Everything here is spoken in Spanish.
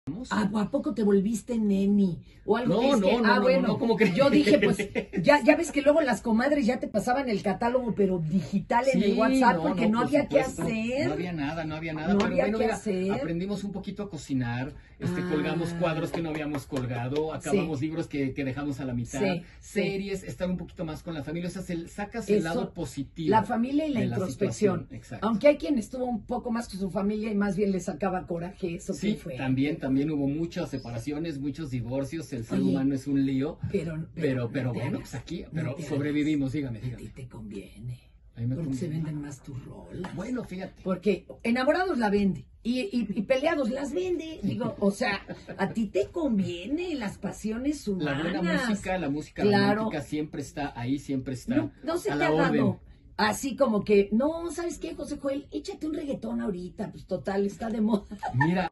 ¿A poco te volviste neni? O algo No, es que, no, no, no, bueno, no, ¿cómo crees? yo dije, pues, ya ves que luego las comadres ya te pasaban el catálogo, pero digital en el WhatsApp, porque no por había que supuesto, hacer. No había nada, no había nada. No Pero había bueno, que mira, hacer. aprendimos un poquito a cocinar, colgamos cuadros que no habíamos colgado, acabamos libros que dejamos a la mitad, Sí, series, estar un poquito más con la familia, o sea, sacas el lado positivo. La familia y la de introspección. situación. Exacto. Aunque hay quien estuvo un poco más con su familia y más bien le sacaba coraje eso. Sí, que fue. también hubo muchas separaciones, muchos divorcios, el ser Oye, humano es un lío, pero no bueno, hagas, pues aquí, no pero te sobrevivimos, hagas. A dígame. ti te conviene. A mí me Porque se conviene. venden más tus rolas. Bueno, fíjate. Porque enamorados la vende y peleados las vende. Digo, o sea, a ti te conviene las pasiones humanas. La buena música, la música romántica siempre está ahí, siempre está no se a te la ha orden. dado así como que, no, ¿sabes qué, José Joel? Échate un reggaetón ahorita, pues total, está de moda. Mira,